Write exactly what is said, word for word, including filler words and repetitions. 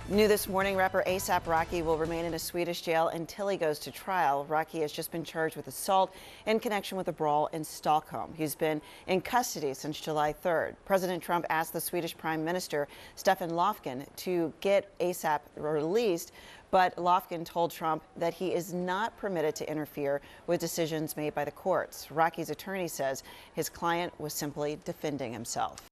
New this morning, rapper A$AP Rocky will remain in a Swedish jail until he goes to trial. Rocky has just been charged with assault in connection with a brawl in Stockholm. He's been in custody since July third. President Trump asked the Swedish Prime Minister Stefan Löfven to get A$AP released, but Löfven told Trump that he is not permitted to interfere with decisions made by the courts. Rocky's attorney says his client was simply defending himself.